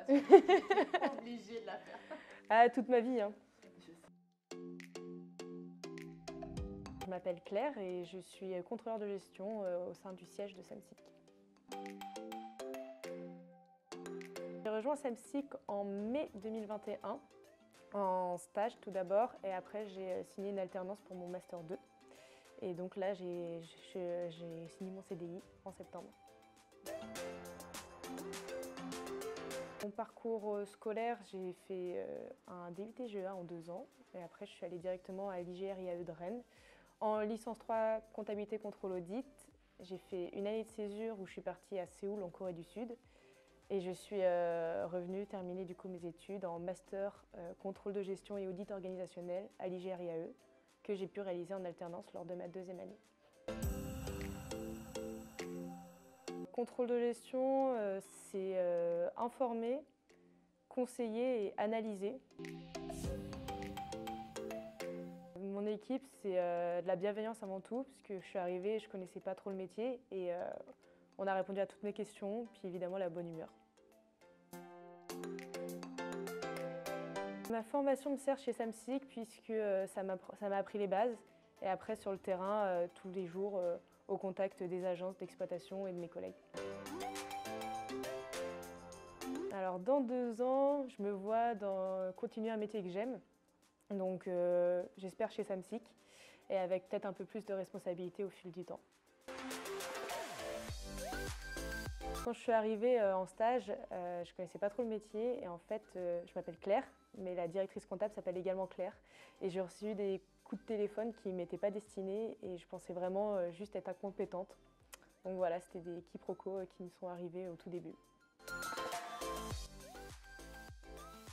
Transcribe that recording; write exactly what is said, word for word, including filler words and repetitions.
Obligé de la faire. Ah, toute ma vie, hein. Je m'appelle Claire et je suis contrôleur de gestion au sein du siège de Samsic. J'ai rejoint Samsic en mai deux mille vingt et un, en stage tout d'abord, et après j'ai signé une alternance pour mon master deux. Et donc là, j'ai signé mon C D I en septembre. Mon parcours scolaire, j'ai fait un D U T G E A en deux ans, et après je suis allée directement à l'I G R I A E de Rennes. En licence trois, comptabilité, contrôle, audit, j'ai fait une année de césure où je suis partie à Séoul en Corée du Sud. Et je suis euh, revenue terminer du coup mes études en master euh, contrôle de gestion et audit organisationnel à l'I G R I A E que j'ai pu réaliser en alternance lors de ma deuxième année. Contrôle de gestion, euh, c'est euh, informer, conseiller et analyser. Mon équipe, c'est euh, de la bienveillance avant tout, puisque je suis arrivée, je ne connaissais pas trop le métier et euh, on a répondu à toutes mes questions, puis évidemment la bonne humeur. Ma formation me sert chez Samsic puisque euh, ça m'a appris les bases et après sur le terrain, euh, tous les jours, euh, au contact des agences d'exploitation et de mes collègues. Alors dans deux ans, je me vois dans, continuer un métier que j'aime. Donc euh, j'espère chez Samsic et avec peut-être un peu plus de responsabilité au fil du temps. Quand je suis arrivée euh, en stage, euh, je ne connaissais pas trop le métier et en fait, euh, je m'appelle Claire, mais la directrice comptable s'appelle également Claire. Et j'ai reçu des coups de téléphone qui ne m'étaient pas destinés et je pensais vraiment euh, juste être incompétente. Donc voilà, c'était des quiproquos qui me sont arrivés au tout début.